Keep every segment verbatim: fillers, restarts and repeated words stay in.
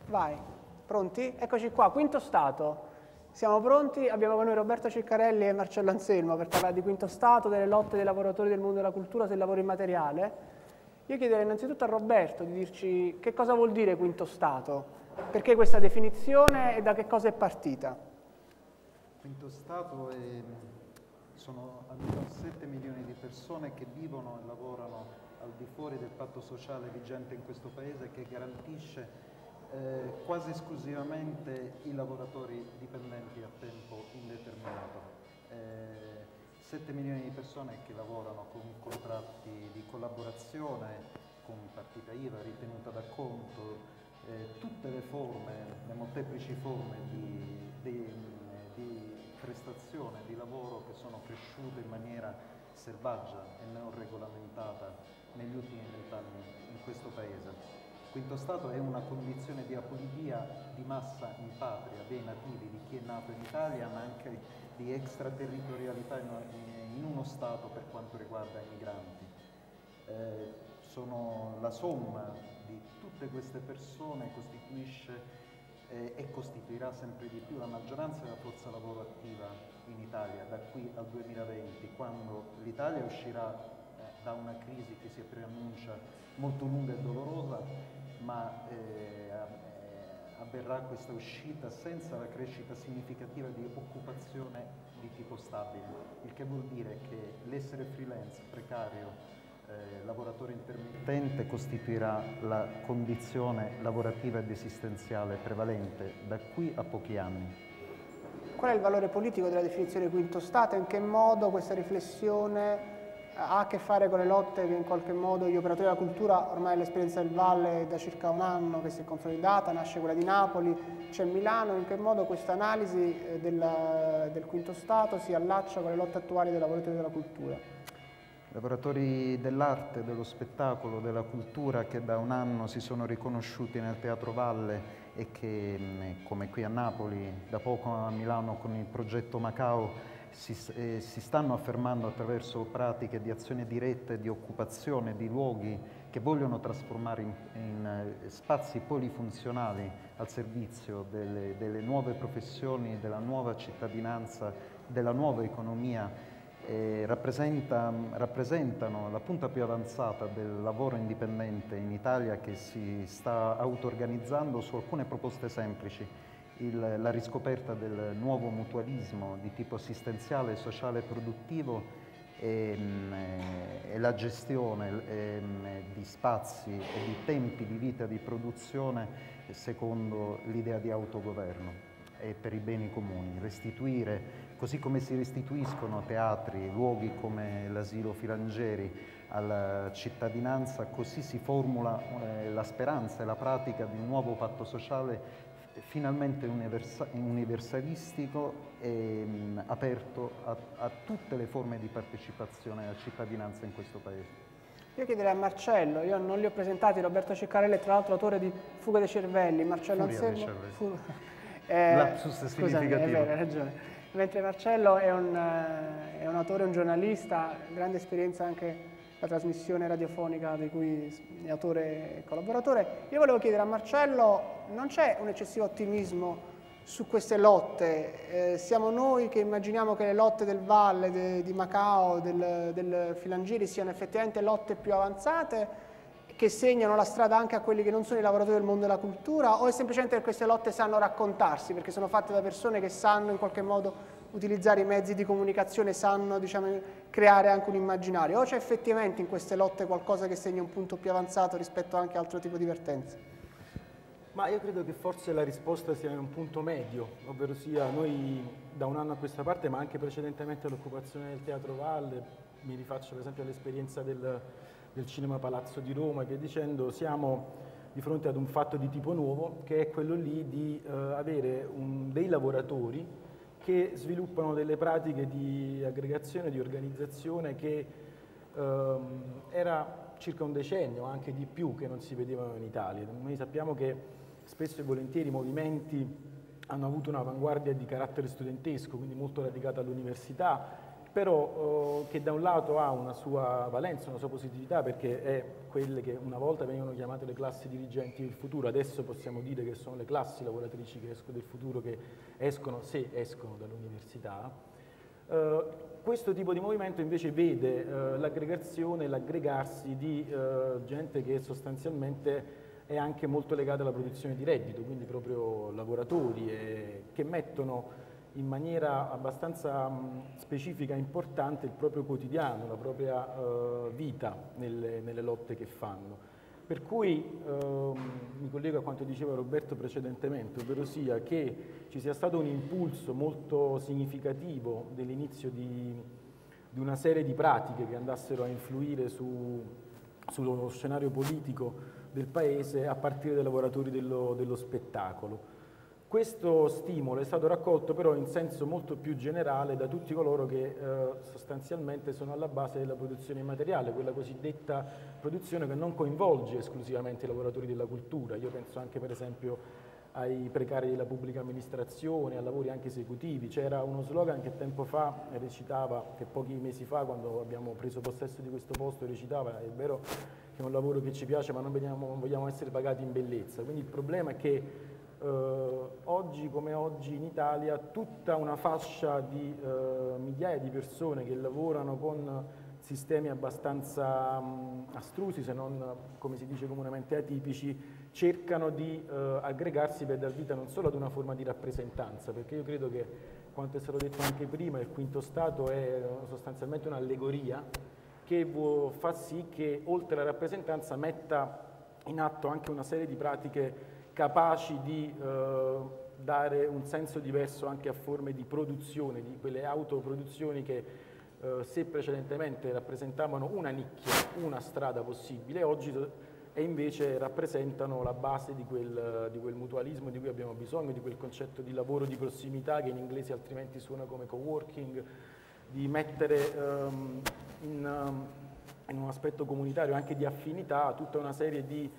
Vai, pronti? Eccoci qua, quinto stato. Siamo pronti, abbiamo con noi Roberto Ciccarelli e Marcello Anselmo per parlare di quinto stato, delle lotte dei lavoratori del mondo della cultura sul lavoro immateriale. Io chiederei innanzitutto a Roberto di dirci che cosa vuol dire quinto stato, perché questa definizione e da che cosa è partita. Quinto stato è, sono almeno sette milioni di persone che vivono e lavorano al di fuori del patto sociale vigente in questo paese, che garantisce eh, quasi esclusivamente i lavoratori dipendenti a tempo indeterminato. Eh, sette milioni di persone che lavorano con contratti di collaborazione, con partita I V A ritenuta da conto, eh, tutte le forme, le molteplici forme di, di, di prestazione, di lavoro che sono cresciute in maniera selvaggia e non regolamentata negli ultimi vent'anni in questo paese. Quinto stato è una condizione di apolidia di massa in patria dei nativi, di chi è nato in Italia, ma anche di extraterritorialità in uno stato per quanto riguarda i migranti. Eh, sono la somma di tutte queste persone costituisce eh, e costituirà sempre di più la maggioranza della forza lavoro attiva in Italia da qui al duemilaventi, quando l'Italia uscirà eh, da una crisi che si preannuncia molto lunga e dolorosa, ma eh, avverrà questa uscita senza la crescita significativa di occupazione di tipo stabile, il che vuol dire che l'essere freelance, precario, eh, lavoratore intermittente costituirà la condizione lavorativa ed esistenziale prevalente da qui a pochi anni. Qual è il valore politico della definizione quinto stato e in che modo questa riflessione ha a che fare con le lotte che in qualche modo gli operatori della cultura, ormai l'esperienza del Valle è da circa un anno che si è consolidata, nasce quella di Napoli, c'è Milano, in che modo questa analisi del, del quinto stato si allaccia con le lotte attuali dei lavoratori della cultura? Lavoratori dell'arte, dello spettacolo, della cultura che da un anno si sono riconosciuti nel Teatro Valle e che, come qui a Napoli, da poco a Milano con il progetto Macao, Si, eh, si stanno affermando attraverso pratiche di azione diretta e di occupazione di luoghi che vogliono trasformare in, in eh, spazi polifunzionali al servizio delle, delle nuove professioni, della nuova cittadinanza, della nuova economia, eh, rappresenta, rappresentano la punta più avanzata del lavoro indipendente in Italia, che si sta auto-organizzando su alcune proposte semplici. Il, la riscoperta del nuovo mutualismo di tipo assistenziale, sociale e produttivo e, e la gestione e, di spazi e di tempi di vita di produzione secondo l'idea di autogoverno e per i beni comuni. Restituire, così come si restituiscono teatri, luoghi come l'asilo Filangieri alla cittadinanza, così si formula eh, la speranza e la pratica di un nuovo patto sociale finalmente universa universalistico e mh, aperto a, a tutte le forme di partecipazione alla cittadinanza in questo Paese. Io chiederei a Marcello, io non li ho presentati, Roberto Ciccarelli è tra l'altro autore di Fuga dei cervelli, Marcello Furia Anselmo... dei Fu... eh, Lapsus significativo. Hai ragione. Mentre Marcello è un, uh, è un autore, un giornalista, grande esperienza anche la trasmissione radiofonica di cui è autore e collaboratore. Io volevo chiedere a Marcello, non c'è un eccessivo ottimismo su queste lotte? Eh, siamo noi che immaginiamo che le lotte del Valle, de, di Macao, del, del Filangieri siano effettivamente lotte più avanzate, che segnano la strada anche a quelli che non sono i lavoratori del mondo della cultura, o è semplicemente che queste lotte sanno raccontarsi, perché sono fatte da persone che sanno in qualche modo utilizzare i mezzi di comunicazione, sanno, diciamo, creare anche un immaginario, o c'è effettivamente in queste lotte qualcosa che segna un punto più avanzato rispetto anche a altro tipo di vertenze? Ma io credo che forse la risposta sia in un punto medio, ovvero sia noi da un anno a questa parte, ma anche precedentemente all'occupazione del Teatro Valle, mi rifaccio per esempio all'esperienza del, del Cinema Palazzo di Roma e via dicendo, siamo di fronte ad un fatto di tipo nuovo, che è quello lì di eh, avere un, dei lavoratori che sviluppano delle pratiche di aggregazione, di organizzazione che ehm, era circa un decennio, anche di più, che non si vedevano in Italia. Noi sappiamo che spesso e volentieri i movimenti hanno avuto un'avanguardia di carattere studentesco, quindi molto radicata all'università, però eh, che da un lato ha una sua valenza, una sua positività, perché è quelle che una volta venivano chiamate le classi dirigenti del futuro, adesso possiamo dire che sono le classi lavoratrici che escono del futuro, che escono, se escono dall'università. Eh, questo tipo di movimento invece vede eh, l'aggregazione, l'aggregarsi di eh, gente che sostanzialmente è anche molto legata alla produzione di reddito, quindi proprio lavoratori e, che mettono in maniera abbastanza mh, specifica e importante il proprio quotidiano, la propria uh, vita nelle, nelle lotte che fanno. Per cui uh, mi collego a quanto diceva Roberto precedentemente, ovvero sia che ci sia stato un impulso molto significativo dell'inizio di, di una serie di pratiche che andassero a influire su, sullo scenario politico del Paese a partire dai lavoratori dello, dello spettacolo. Questo stimolo è stato raccolto però in senso molto più generale da tutti coloro che eh, sostanzialmente sono alla base della produzione immateriale, quella cosiddetta produzione che non coinvolge esclusivamente i lavoratori della cultura. Io penso anche per esempio ai precari della pubblica amministrazione, a lavori anche esecutivi. C'era uno slogan che tempo fa recitava, che pochi mesi fa quando abbiamo preso possesso di questo posto recitava: è vero che è un lavoro che ci piace ma non vogliamo, non vogliamo essere pagati in bellezza. Quindi il problema è che Uh, oggi come oggi in Italia tutta una fascia di uh, migliaia di persone che lavorano con sistemi abbastanza um, astrusi, se non come si dice comunemente atipici, cercano di uh, aggregarsi per dar vita non solo ad una forma di rappresentanza, perché io credo che quanto è stato detto anche prima, il quinto Stato è sostanzialmente un'allegoria che fa sì che oltre alla rappresentanza metta in atto anche una serie di pratiche capaci di eh, dare un senso diverso anche a forme di produzione, di quelle autoproduzioni che eh, se precedentemente rappresentavano una nicchia, una strada possibile, oggi e invece rappresentano la base di quel, di quel mutualismo di cui abbiamo bisogno, di quel concetto di lavoro di prossimità che in inglese altrimenti suona come coworking, di mettere um, in, um, in un aspetto comunitario anche di affinità tutta una serie di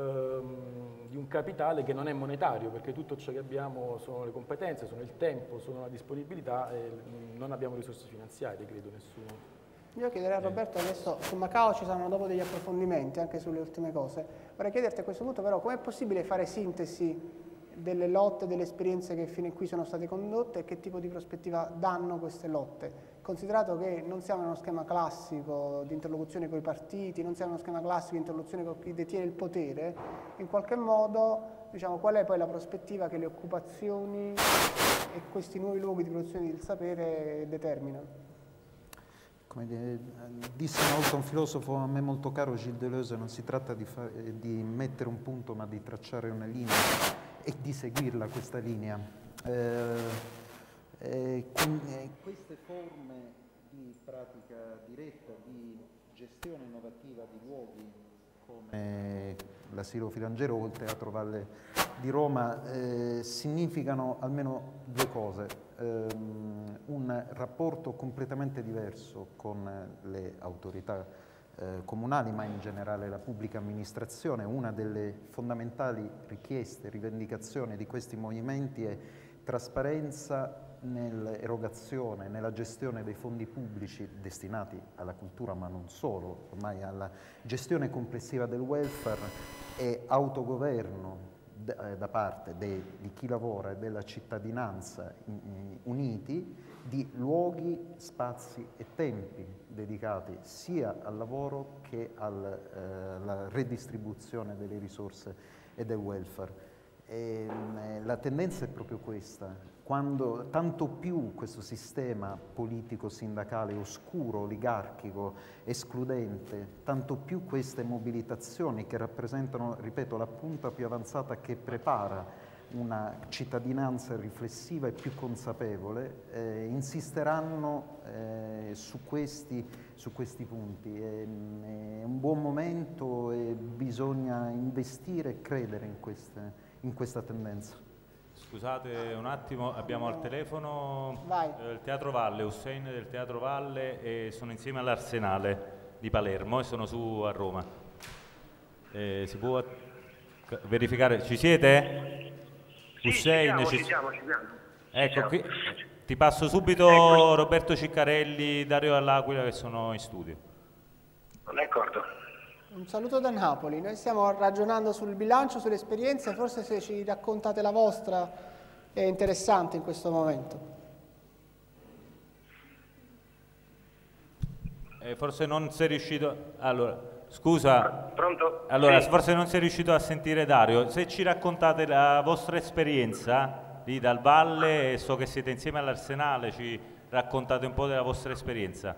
di un capitale che non è monetario, perché tutto ciò che abbiamo sono le competenze, sono il tempo, sono la disponibilità e non abbiamo risorse finanziarie, credo nessuno. Io chiederei a Roberto, adesso su Macao ci saranno dopo degli approfondimenti anche sulle ultime cose, vorrei chiederti a questo punto però com'è possibile fare sintesi delle lotte, delle esperienze che fino a qui sono state condotte e che tipo di prospettiva danno queste lotte, considerato che non siamo in uno schema classico di interlocuzione con i partiti, non siamo in uno schema classico di interlocuzione con chi detiene il potere, in qualche modo diciamo, qual è poi la prospettiva che le occupazioni e questi nuovi luoghi di produzione del sapere determinano? Come dire, disse una volta un filosofo a me molto caro, Gilles Deleuze, non si tratta di, fare, di mettere un punto ma di tracciare una linea e di seguirla questa linea. Eh, eh, con, eh, queste forme di pratica diretta, di gestione innovativa di luoghi come l'Asilo Filangero o il Teatro Valle di Roma eh, significano almeno due cose. Um, un rapporto completamente diverso con le autorità eh, comunali, ma in generale la pubblica amministrazione. Una delle fondamentali richieste, rivendicazioni di questi movimenti è trasparenza nell'erogazione, nella gestione dei fondi pubblici destinati alla cultura, ma non solo, ormai alla gestione complessiva del welfare e autogoverno da parte de, di chi lavora e della cittadinanza in, in, uniti di luoghi, spazi e tempi dedicati sia al lavoro che al, eh, alla redistribuzione delle risorse e del welfare. E, eh, la tendenza è proprio questa. Quando, tanto più questo sistema politico-sindacale oscuro, oligarchico, escludente, tanto più queste mobilitazioni che rappresentano, ripeto, la punta più avanzata che prepara una cittadinanza riflessiva e più consapevole, eh, insisteranno eh, su, questi, su questi punti. È, è un buon momento e bisogna investire e credere in, queste, in questa tendenza. Scusate un attimo, abbiamo al telefono eh, il Teatro Valle, Hussein del Teatro Valle, e sono insieme all'Arsenale di Palermo e sono su a Roma. Eh, si può verificare? Ci siete? Sì, Hussein, ci siamo, ci... ci siamo, ci siamo. Ecco, qui, Ti passo subito ecco. Roberto Ciccarelli, Dario Dall'Aquila che sono in studio. D'accordo. Un saluto da Napoli. Noi stiamo ragionando sul bilancio, sulle esperienze, forse se ci raccontate la vostra è interessante in questo momento. Eh, forse non sei riuscito... Allora, scusa. Pronto? Allora, sì. forse non sei riuscito a sentire Dario. Se ci raccontate la vostra esperienza lì dal Valle, so che siete insieme all'Arsenale, ci raccontate un po' della vostra esperienza.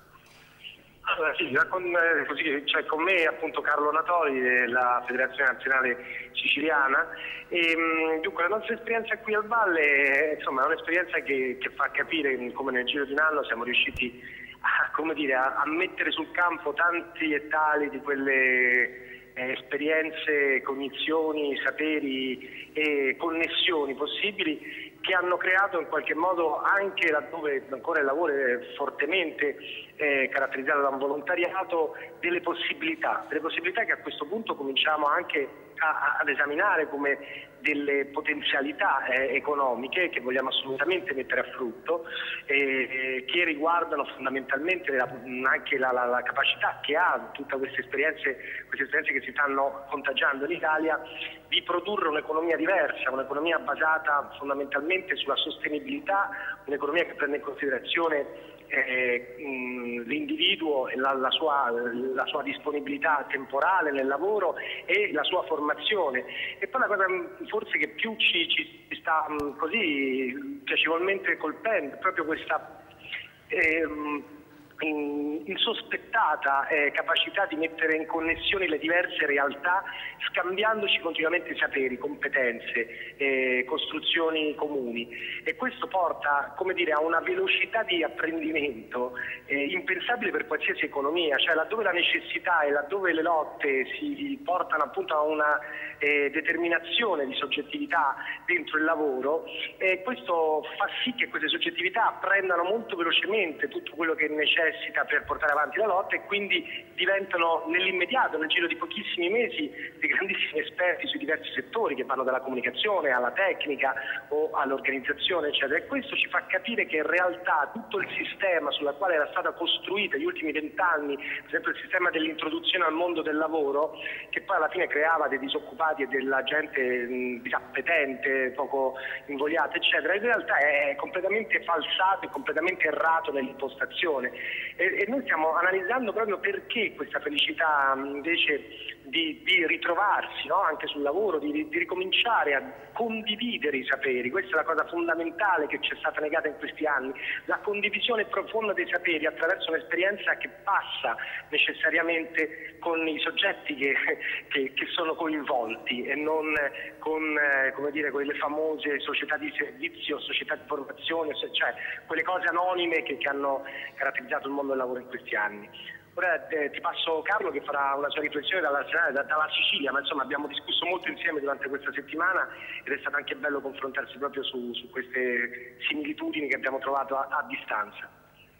Allora sì, con, eh, così, cioè, con me appunto Carlo Natori della Federazione Nazionale Siciliana e mh, dunque la nostra esperienza qui al Valle insomma, è un'esperienza che, che fa capire come nel giro di un anno siamo riusciti a, come dire, a, a mettere sul campo tanti e tali di quelle eh, esperienze, cognizioni, saperi e connessioni possibili che hanno creato in qualche modo, anche laddove ancora il lavoro è fortemente eh, caratterizzato da un volontariato, delle possibilità, delle possibilità che a questo punto cominciamo anche a, ad esaminare come delle potenzialità eh, economiche che vogliamo assolutamente mettere a frutto, eh, che riguardano fondamentalmente la, anche la, la, la capacità che ha tutte queste esperienze, queste esperienze che si stanno contagiando in Italia, di produrre un'economia diversa, un'economia basata fondamentalmente sulla sostenibilità, un'economia che prende in considerazione eh, l'individuo e la, la, sua, la sua disponibilità temporale nel lavoro e la sua formazione. E poi la cosa forse che più ci, ci sta mh, così piacevolmente colpendo è proprio questa ehm, in, insospettata eh, capacità di mettere in connessione le diverse realtà, scambiandoci continuamente saperi, competenze, eh, costruzioni comuni, e questo porta, come dire, a una velocità di apprendimento eh, impensabile per qualsiasi economia, cioè laddove la necessità e laddove le lotte si portano appunto a una eh, determinazione di soggettività dentro il lavoro, eh, questo fa sì che queste soggettività apprendano molto velocemente tutto quello che necessita per portare avanti la lotta e quindi diventano nell'immediato, nel giro di pochissimi mesi, dei grandissimi esperti sui diversi settori che vanno dalla comunicazione alla tecnica o all'organizzazione, eccetera. E questo ci fa capire che in realtà tutto il sistema sulla quale era stata costruita negli ultimi vent'anni, per esempio il sistema dell'introduzione al mondo del lavoro, che poi alla fine creava dei disoccupati e della gente mh, disappetente, poco invogliata, eccetera, in realtà è completamente falsato e completamente errato nell'impostazione. E, e noi stiamo analizzando proprio perché questa felicità invece di, di ritrovarsi, no? Anche sul lavoro, di, di ricominciare a condividere i saperi. Questa è la cosa fondamentale che ci è stata negata in questi anni, la condivisione profonda dei saperi attraverso un'esperienza che passa necessariamente con i soggetti che, che, che sono coinvolti e non con, eh, come dire, quelle famose società di servizio, società di formazione, cioè quelle cose anonime che, che hanno caratterizzato il mondo del lavoro in questi anni. Ora eh, ti passo Carlo che farà una sua riflessione dall'Arsenale, da, dalla Sicilia, ma insomma abbiamo discusso molto insieme durante questa settimana ed è stato anche bello confrontarsi proprio su, su queste similitudini che abbiamo trovato a, a distanza.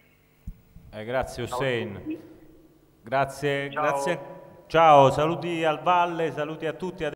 Eh, grazie Hussein. Grazie, Ciao. grazie. Ciao, saluti al Valle, saluti a tutti.